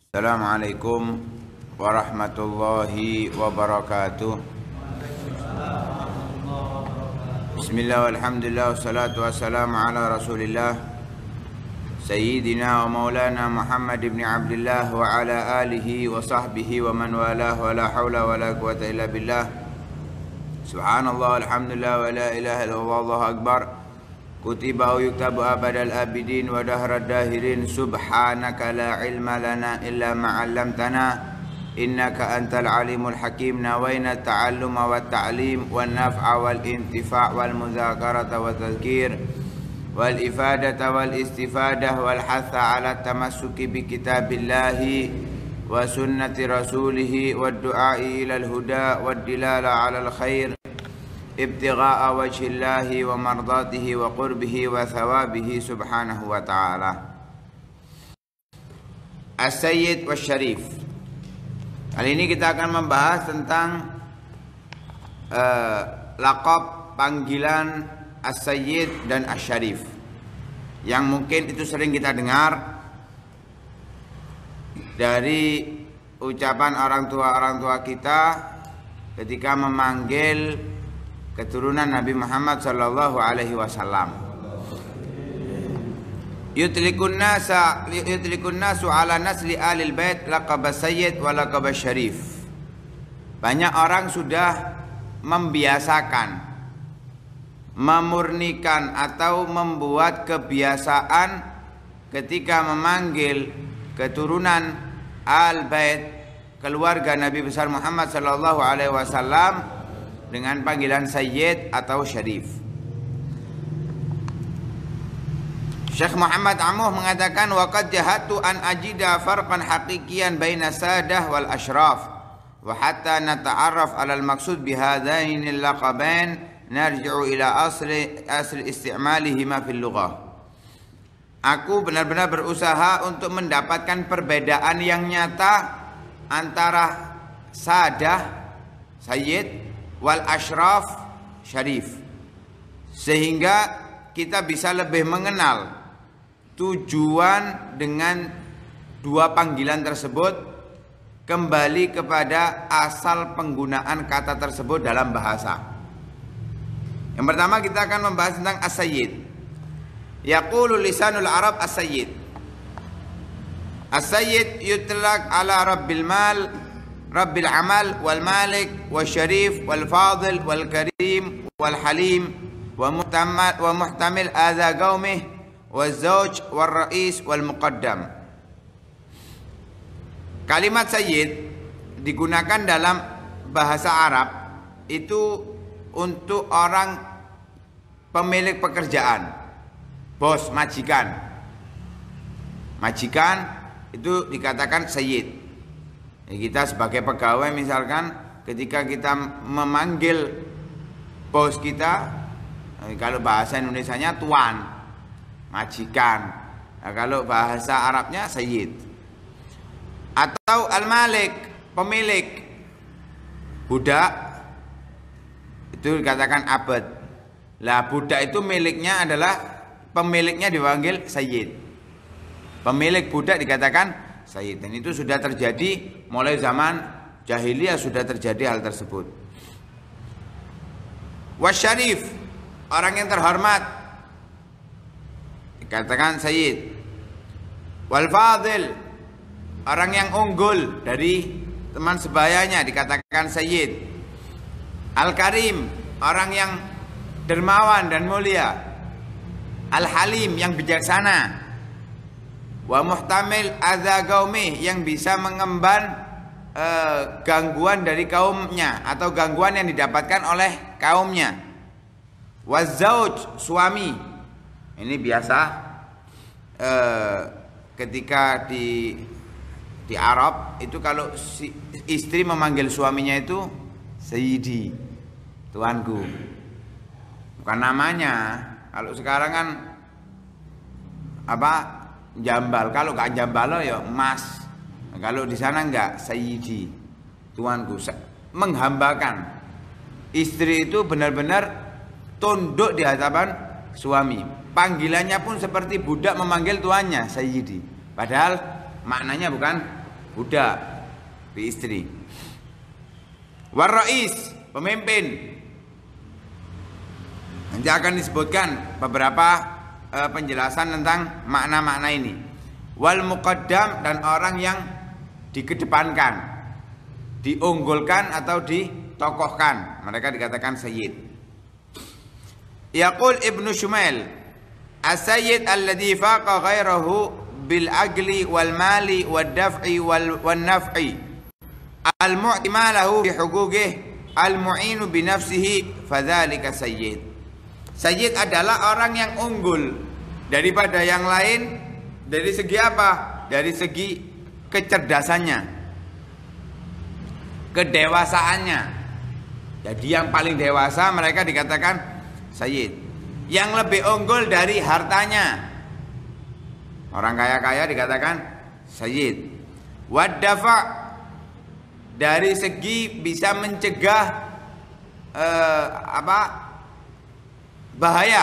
Assalamualaikum warahmatullahi wabarakatuh. Bismillah walhamdulillah wassalatu wassalamu ala rasulillah Sayyidina wa maulana Muhammad ibn Abdullah wa ala alihi wa sahbihi wa man walah wa la hawla wa la quwata illa billah. Subhanallah walhamdulillah wa la ilaha illallah wallahu akbar. Kutiba yuktabu abadal abidin wa dahrad dahirin. Subhanaka la ilma lana illa ma 'allamtana innaka antal alimul hakim. Nawaina ta'alluma wa ta'lim wan naf'a wal intifa' wal mudzakarata wa tadhkir wal ifadata wal istifadah wal hatha 'ala tamassuki bi kitabillahi wa sunnati rasulih wad du'a'i ilal huda wad dilala 'alal khair ibtigha'a wajhillahi wa mardatihi wa qurbihi wa thawabihi subhanahu wa ta'ala. As-Sayyid wa Syarif. Kali ini kita akan membahas tentang laqab panggilan As-Sayyid dan As-Syarif yang mungkin itu sering kita dengar dari ucapan orang tua kita ketika memanggil keturunan Nabi Muhammad sallallahu alaihi wasallam. Yutlikun nasu ala nasli alil bait laqab sayyid wa laqab syarif. Banyak orang sudah membiasakan, memurnikan atau membuat kebiasaan ketika memanggil keturunan al-bait, keluarga Nabi besar Muhammad sallallahu alaihi wasallam dengan panggilan Sayyid atau Syarif. Syekh Muhammad Amuh mengatakan waqad jahatu an ajida farqan haqiqiyan baina sadah wal ashraf wa hatta nata'arraf 'ala al-maqsud bi hadain al-laqabain narji'u ila asli isti'malihima fil lughah. Aku benar-benar berusaha untuk mendapatkan perbedaan yang nyata antara sadah Sayyid wal ashraf syarif, sehingga kita bisa lebih mengenal tujuan dengan dua panggilan tersebut, kembali kepada asal penggunaan kata tersebut dalam bahasa. Yang pertama kita akan membahas tentang as-sayyid. Yaqulu lisanul arab as-sayyid. As-sayyid yutlaq ala rabbil mal, Rabbil amal wal malik wal syarif wal fadil wal karim wal halim wa muhtamil adha qaumih wal zawj wal rais wal muqaddam. Kalimat sayyid digunakan dalam bahasa Arab itu untuk orang pemilik pekerjaan, bos, majikan. Majikan itu dikatakan sayyid. Kita sebagai pegawai misalkan ketika kita memanggil bos kita, kalau bahasa Indonesianya tuan, majikan. Nah, kalau bahasa Arabnya sayyid. Atau al-malik, pemilik. Budak itu dikatakan abad. Lah budak itu miliknya adalah, pemiliknya dipanggil sayyid. Pemilik budak dikatakan sayyid. Dan itu sudah terjadi mulai zaman jahiliyah, sudah terjadi hal tersebut. Wasyarif, orang yang terhormat dikatakan sayyid. Wal fadil, orang yang unggul dari teman sebayanya dikatakan sayyid. Al karim, orang yang dermawan dan mulia. Al halim, yang bijaksana. Wa muhtamil adza qaumih, yang bisa mengemban gangguan dari kaumnya atau gangguan yang didapatkan oleh kaumnya. Wa zauj, suami. Ini biasa ketika di Arab itu kalau si istri memanggil suaminya itu sayyidi, tuanku. Bukan namanya. Kalau sekarang kan apa? Jambal. Kalau gak jambal ya mas. Kalau di sana enggak, sayyidi, tuanku. Menghambakan. Istri itu benar-benar tunduk di hadapan suami. Panggilannya pun seperti budak memanggil tuannya, sayyidi. Padahal maknanya bukan budak, di istri. War-rais, pemimpin. Nanti akan disebutkan beberapa penjelasan tentang makna-makna ini. Wal muqaddam, dan orang yang dikedepankan, diunggulkan atau ditokohkan, mereka dikatakan sayyid. Yaqul Ibnu Shumail, as-sayyid alladhi faqa ghairahu bil agli wal mali wad daf'i wal naf'i al-mu'ti malahu bi huquqihi al-mu'inu bi nafsihi fadzalika sayyid. Sayyid adalah orang yang unggul daripada yang lain dari segi apa? Dari segi kecerdasannya, kedewasaannya. Jadi yang paling dewasa mereka dikatakan sayyid. Yang lebih unggul dari hartanya, orang kaya-kaya dikatakan sayyid. Wad-dafa, dari segi bisa mencegah bahaya.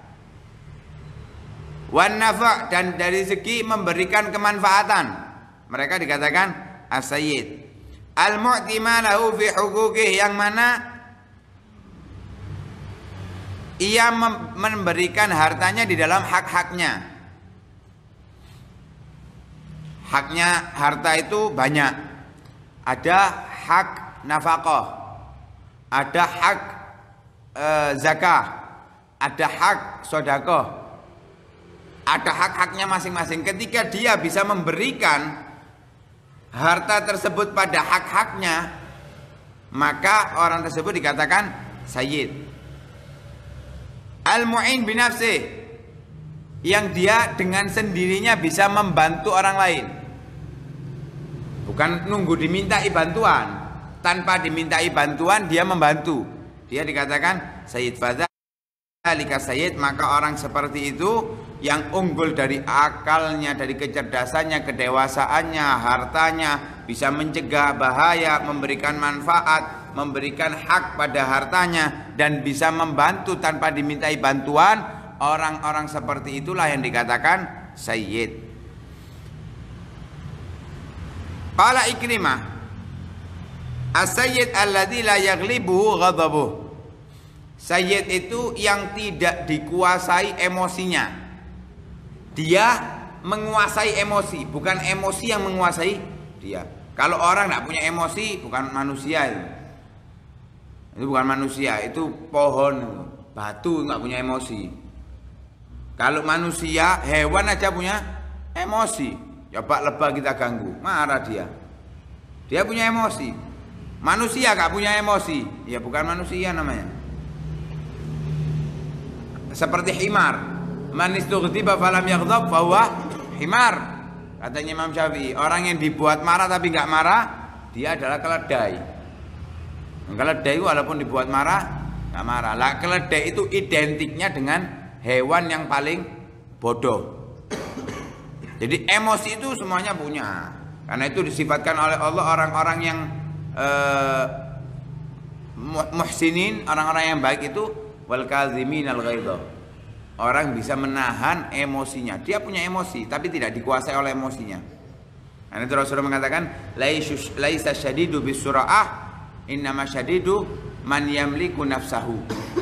Wan nafa, dan dari segi memberikan kemanfaatan, mereka dikatakan as-sayyid. Al-mu'ti malahu fi huquqihi, yang mana ia memberikan hartanya di dalam hak-haknya. Haknya harta itu banyak. Ada hak nafkah, ada hak zakah, ada hak sedekah, ada hak-haknya masing-masing. Ketika dia bisa memberikan harta tersebut pada hak-haknya, maka orang tersebut dikatakan sayyid. Al-mu'in binafsih, yang dia dengan sendirinya bisa membantu orang lain, bukan nunggu dimintai bantuan. Tanpa dimintai bantuan dia membantu, dia dikatakan sayyid. Fadzalika sayyid, maka orang seperti itu yang unggul dari akalnya, dari kecerdasannya, kedewasaannya, hartanya, bisa mencegah bahaya, memberikan manfaat, memberikan hak pada hartanya, dan bisa membantu tanpa dimintai bantuan. Orang-orang seperti itulah yang dikatakan sayyid. Qala Ikrimah, as-sayyid alladzi la yaghlibuhu ghadabuh. Sayyid itu yang tidak dikuasai emosinya. Dia menguasai emosi, bukan emosi yang menguasai dia. Kalau orang tidak punya emosi, bukan manusia itu. Itu bukan manusia, itu pohon, batu nggak punya emosi. Kalau manusia, hewan aja punya emosi. Coba lebah kita ganggu, marah dia. Dia punya emosi. Manusia gak punya emosi, ya bukan manusia namanya. Seperti himar, man istughdiba falam yaghdab fahuwa himar. Katanya Imam Syafi'i, orang yang dibuat marah tapi gak marah, dia adalah keledai. Keledai walaupun dibuat marah gak marah. Lah keledai itu identiknya dengan hewan yang paling bodoh. Jadi emosi itu semuanya punya. Karena itu disifatkan oleh Allah orang-orang yang muhsinin, orang-orang yang baik itu wal kaziminal ghaidha. Orang bisa menahan emosinya. Dia punya emosi tapi tidak dikuasai oleh emosinya. Karena itu Rasulullah mengatakan laisa syadidu bisura'ah, innama syadidu man yamliku nafsahu.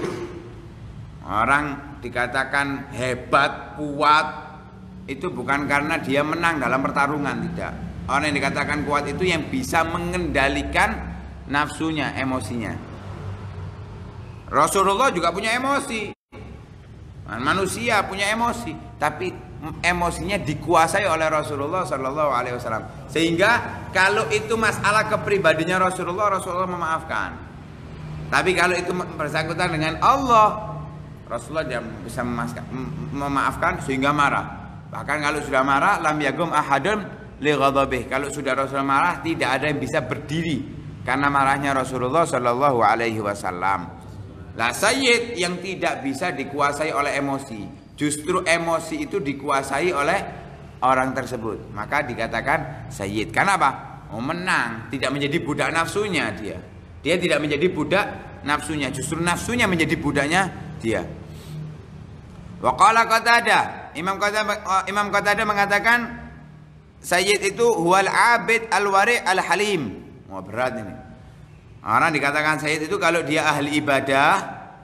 Orang dikatakan hebat, kuat, itu bukan karena dia menang dalam pertarungan, tidak. Orang yang dikatakan kuat itu yang bisa mengendalikan nafsunya, emosinya. Rasulullah juga punya emosi. Manusia punya emosi, tapi emosinya dikuasai oleh Rasulullah Sallallahu Alaihi Wasallam. Sehingga kalau itu masalah kepribadiannya Rasulullah memaafkan. Tapi kalau itu bersangkutan dengan Allah, Rasulullah tidak bisa memaafkan sehingga marah. Bahkan kalau sudah marah, lam yagum ahadun li ghadabih. Kalau sudah Rasulullah marah, tidak ada yang bisa berdiri karena marahnya Rasulullah Shallallahu Alaihi Wasallam. Lah sayyid yang tidak bisa dikuasai oleh emosi, justru emosi itu dikuasai oleh orang tersebut, maka dikatakan sayyid. Karena apa? Mau menang, tidak menjadi budak nafsunya dia. Dia tidak menjadi budak nafsunya, justru nafsunya menjadi budaknya dia. Wa qala Qatadah, Imam Qatadah mengatakan sayyid itu huwal abid al-wari' al-halim. Wah, berat ini. Orang dikatakan sayyid itu kalau dia ahli ibadah,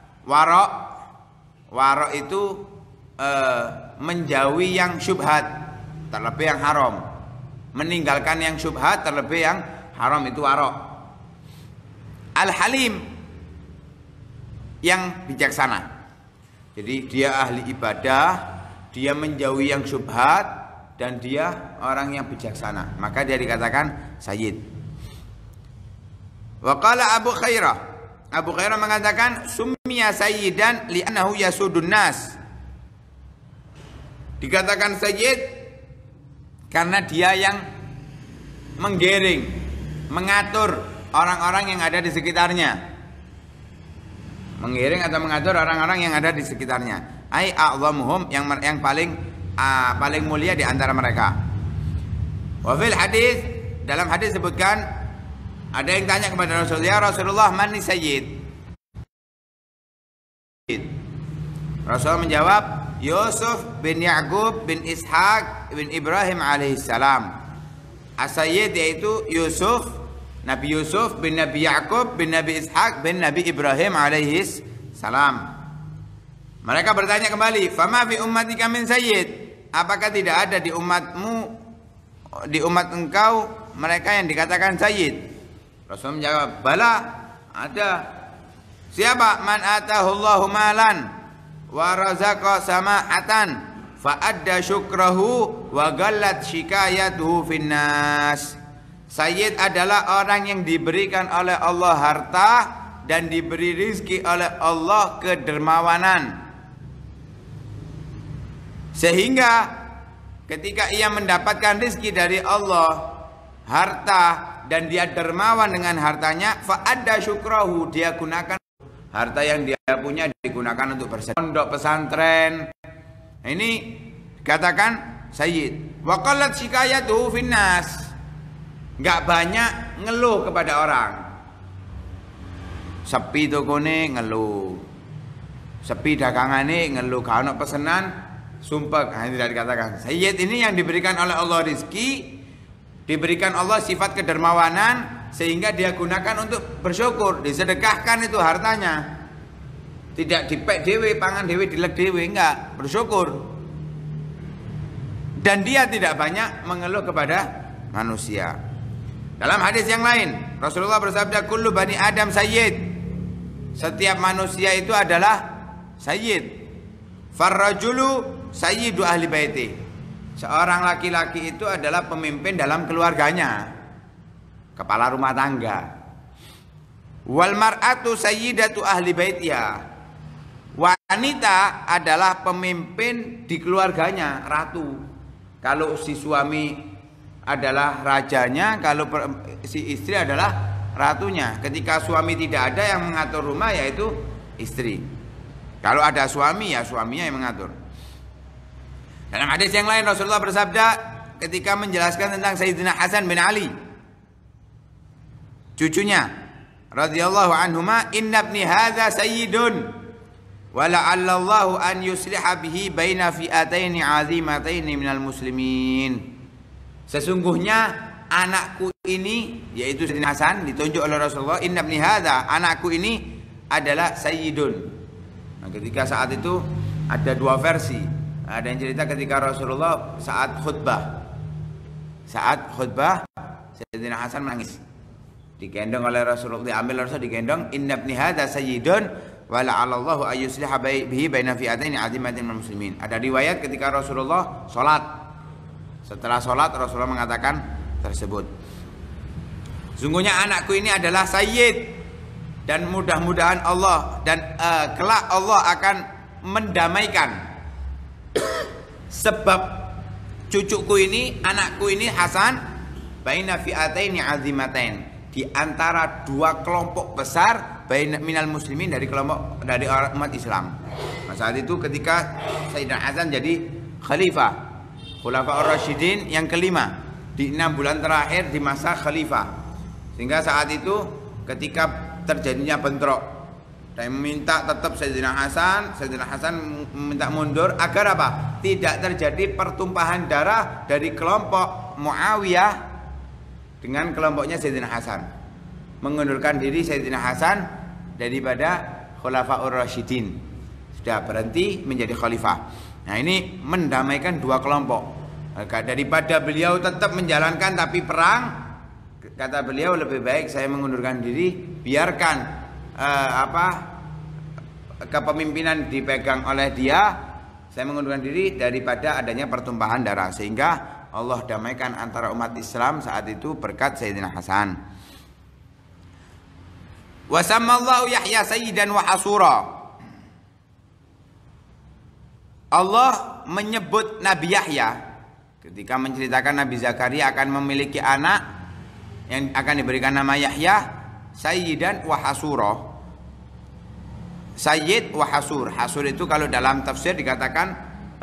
warok itu menjauhi yang syubhat, terlebih yang haram. Meninggalkan yang syubhat, terlebih yang haram, itu warok. Al-halim, yang bijaksana. Jadi dia ahli ibadah, dia menjauhi yang syubhat, dan dia orang yang bijaksana. Maka dia dikatakan sayyid. Wa qala Abu Khairah. Abu Khairah mengatakan summiya sayyidan li'annahu yasudun nas. Dikatakan sayyid karena dia yang menggiring, mengatur orang-orang yang ada di sekitarnya. Menggiring atau mengatur orang-orang yang ada di sekitarnya. Ai a'zamuhum, yang paling mulia di antara mereka. Wa fil hadis, dalam hadis disebutkan ada yang tanya kepada Rasulullah, ya Rasulullah, man sayyid? Rasul menjawab, Yusuf bin Ya'qub bin Ishaq bin Ibrahim alaihissalam. As-sayyid yaitu Yusuf, Nabi Yusuf bin Nabi Ya'qub bin Nabi Ishaq bin Nabi Ibrahim alaihissalam. Mereka bertanya kembali, fama fi ummatika min sayyid? Apakah tidak ada di umatmu, di umat engkau, mereka yang dikatakan sayyid? Rasul menjawab, bala, ada. Siapa? Man atahullahu malan wa razaqa sama'atan fa adda syukrahu wa gallat shikayatuhu finnas. Sayyid adalah orang yang diberikan oleh Allah harta dan diberi rizki oleh Allah kedermawanan, sehingga ketika ia mendapatkan rizki dari Allah, harta, dan dia dermawan dengan hartanya, fa'adda syukrahu, dia gunakan harta yang dia punya, digunakan untuk pondok pesantren. Ini katakan sayyid. Wa qallat shikayatuhu finnas, enggak banyak ngeluh kepada orang. Sepi tokone ngeluh, sepi dagangane ngeluh, gak ono pesenan sumpek. Nah, tidak dikatakan sayyid. Ini yang diberikan oleh Allah rizki, diberikan Allah sifat kedermawanan, sehingga dia gunakan untuk bersyukur, disedekahkan itu hartanya. Tidak dipek dewe, pangan dewe, dilek dewe, enggak, bersyukur. Dan dia tidak banyak mengeluh kepada manusia. Dalam hadis yang lain, Rasulullah bersabda, kullu bani Adam sayyid. Setiap manusia itu adalah sayyid. Farrajulu sayyidu ahli baiti. Seorang laki-laki itu adalah pemimpin dalam keluarganya, kepala rumah tangga. Wal mar'atu sayyidatu ahli baitiha. Wanita adalah pemimpin di keluarganya, ratu. Kalau si suami adalah rajanya, kalau si istri adalah ratunya. Ketika suami tidak ada, yang mengatur rumah yaitu istri. Kalau ada suami, ya suaminya yang mengatur. Dalam hadis yang lain Rasulullah bersabda ketika menjelaskan tentang Sayyidina Hasan bin Ali, cucunya radhiyallahu anhuma, inna ibni hadza sayyidun wa la'allallahu an yusliha bihi baina fi'ataini 'azimataini minal muslimin. Sesungguhnya anakku ini, yaitu Sayyidina Hasan, ditunjuk oleh Rasulullah, inna ibni hadza, anakku ini adalah sayyidun. Nah, ketika saat itu ada dua versi. Ada yang cerita ketika Rasulullah saat khutbah, Sayyidina Hasan menangis, digendong oleh Rasulullah, diambil Rasul, digendong, inna ibni hadza sayyidun wa la'allallahu ayyusliha bihi baina fi'ataini 'azimatin minal muslimin. Ada riwayat ketika Rasulullah sholat, setelah sholat Rasulullah mengatakan tersebut, sungguhnya anakku ini adalah sayyid, dan mudah-mudahan Allah dan kelak Allah akan mendamaikan sebab cucuku ini, anakku ini Hasan, baina fi'ataini 'azimatain, di antara dua kelompok besar, baina minal muslimin, dari kelompok dari umat Islam. Nah, saat itu ketika Sayyidina Hasan jadi khalifah, Khulafaur Rasyidin yang kelima, di 6 bulan terakhir di masa khalifah. Sehingga saat itu ketika terjadinya bentrok, dan meminta tetap Sayyidina Hasan meminta mundur agar apa? Tidak terjadi pertumpahan darah dari kelompok kelompok Muawiyah dengan kelompoknya Sayyidina Hasan, mengundurkan diri Sayyidina Hasan daripada Khulafaur Rasyidin, sudah berhenti menjadi khalifah. Nah, ini mendamaikan dua kelompok. Daripada beliau tetap menjalankan tapi perang, kata beliau lebih baik saya mengundurkan diri, biarkan kepemimpinan dipegang oleh dia, saya mengundurkan diri daripada adanya pertumpahan darah. Sehingga Allah damaikan antara umat Islam saat itu berkat Sayyidina Hasan. Wa sammallahu Yahya sayyidan wa hasura. Allah menyebut Nabi Yahya ketika menceritakan Nabi Zakaria akan memiliki anak yang akan diberikan nama Yahya, sayyidan wa hasura. Sayyid wa hasur. Hasur itu kalau dalam tafsir dikatakan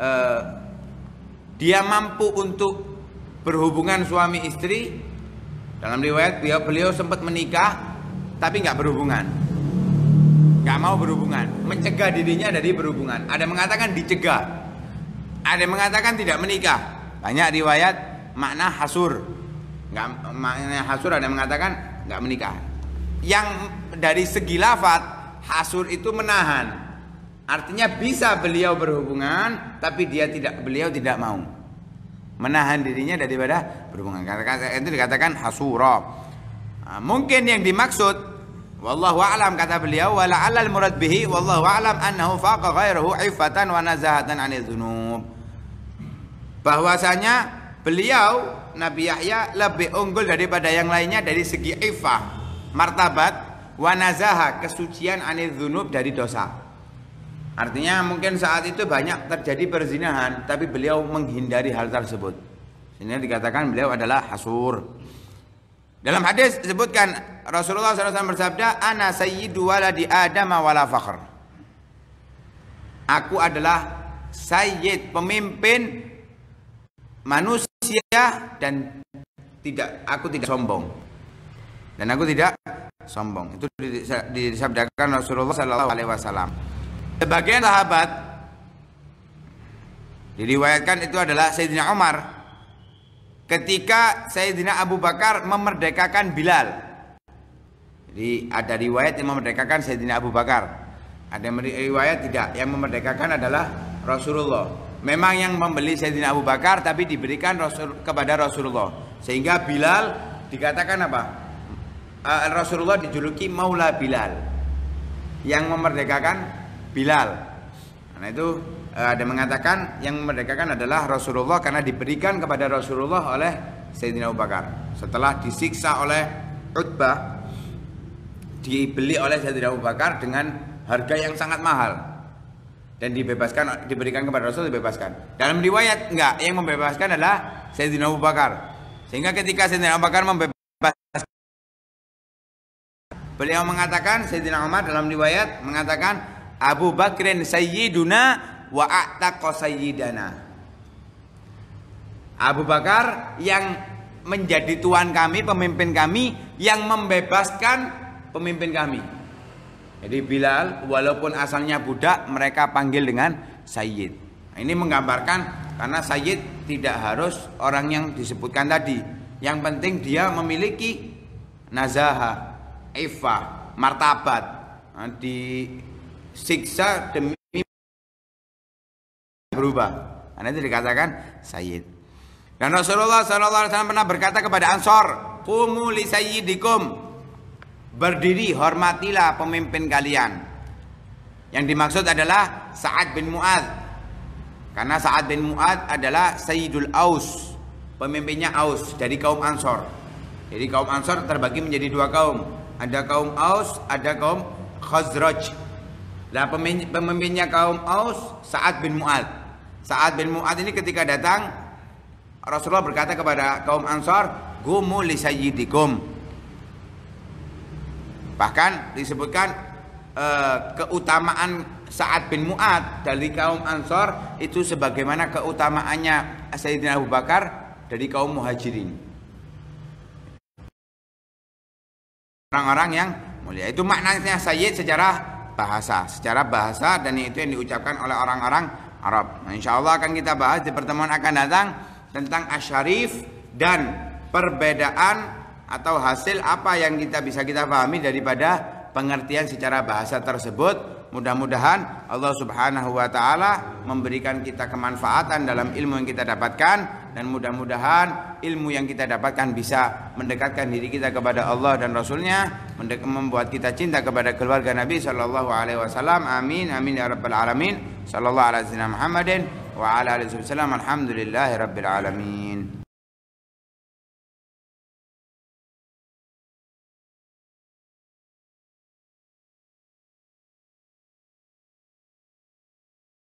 dia mampu untuk berhubungan suami istri. Dalam riwayat beliau sempat menikah tapi nggak berhubungan, nggak mau berhubungan, mencegah dirinya dari berhubungan. Ada yang mengatakan dicegah, ada yang mengatakan tidak menikah. Banyak riwayat makna hasur. Nggak, makna hasur ada yang mengatakan nggak menikah. Yang dari segi lafaz hasur itu menahan, artinya bisa beliau berhubungan tapi beliau tidak mau, menahan dirinya daripada berhubungan. Itu dikatakan hasura. Nah, mungkin yang dimaksud wallahu a'lam, kata beliau, wala 'alal murad bihi wallahu a'lam annahu faqa ghairahu 'iffatan wa nazahatan 'anil dzunub. Bahwasanya beliau Nabi Yahya lebih unggul daripada yang lainnya dari segi iffah, martabat, wa nazaha, kesucian, 'anil dzunub, dari dosa. Artinya mungkin saat itu banyak terjadi perzinahan tapi beliau menghindari hal tersebut. Sehingga dikatakan beliau adalah hasur. Dalam hadis disebutkan Rasulullah SAW bersabda, ana sayyidu waladi Adam wala fakhr. Aku adalah sayyid, pemimpin manusia dan aku tidak sombong. Dan aku tidak sombong. Itu disabdakan Rasulullah SAW. Sebagian sahabat diriwayatkan itu adalah Sayyidina Umar ketika Sayyidina Abu Bakar memerdekakan Bilal. Jadi ada riwayat yang memerdekakan Sayyidina Abu Bakar, ada riwayat tidak, yang memerdekakan adalah Rasulullah. Memang yang membeli Sayyidina Abu Bakar tapi diberikan kepada Rasulullah. Sehingga Bilal dikatakan apa? Rasulullah dijuluki Maula Bilal, yang memerdekakan Bilal. Nah itu ada mengatakan yang memerdekakan adalah Rasulullah karena diberikan kepada Rasulullah oleh Sayyidina Abu Bakar. Setelah disiksa oleh Utbah, dibeli oleh Sayyidina Abu Bakar dengan harga yang sangat mahal dan diberikan kepada Rasul, dibebaskan. Dalam riwayat enggak, yang membebaskan adalah Sayyidina Abu Bakar. Sehingga ketika Sayyidina Abu Bakar membebaskan, beliau mengatakan, Sayyidina Umar dalam riwayat mengatakan, Abu Bakrin sayyiduna wa a'taqa sayyidana. Abu Bakar yang menjadi tuan kami, pemimpin kami, yang membebaskan pemimpin kami. Jadi Bilal walaupun asalnya budak, mereka panggil dengan sayyid. Nah, ini menggambarkan karena sayyid tidak harus orang yang disebutkan tadi. Yang penting dia memiliki nazahah, iffah, martabat. Nah, disiksa demi berubah, karena itu dikatakan sayyid. Dan Rasulullah SAW pernah berkata kepada Ansor, qumu li sayyidikum, berdiri, hormatilah pemimpin kalian. Yang dimaksud adalah Sa'ad bin Mu'adz, karena Sa'ad bin Mu'adz adalah Sayyidul Aus, pemimpinnya Aus dari kaum Ansor. Jadi kaum Ansor terbagi menjadi dua kaum, ada kaum Aus, ada kaum Khazraj. Nah, pemimpinnya kaum Aus Sa'ad bin Mu'adz. Sa'ad bin Mu'adz ini ketika datang, Rasulullah berkata kepada kaum Ansar, "Qumu li sayyidikum." Bahkan disebutkan keutamaan Sa'ad bin Mu'adz dari kaum Ansar itu sebagaimana keutamaannya Sayyidina Abu Bakar dari kaum Muhajirin. Orang-orang yang mulia. Itu maknanya sayyid secara bahasa, dan itu yang diucapkan oleh orang-orang Arab. Nah, insya Allah akan kita bahas di pertemuan akan datang tentang asyarif dan perbedaan atau hasil apa yang bisa kita pahami daripada pengertian secara bahasa tersebut. Mudah-mudahan Allah Subhanahu wa taala memberikan kita kemanfaatan dalam ilmu yang kita dapatkan, dan mudah-mudahan ilmu yang kita dapatkan bisa mendekatkan diri kita kepada Allah dan Rasulnya, membuat kita cinta kepada keluarga Nabi sallallahu alaihi wasallam. Amin amin ya rabbal alamin. Sallallahu alaihi wasallam Muhammadin wa ala alihi wasallam. Alhamdulillahi rabbil alamin.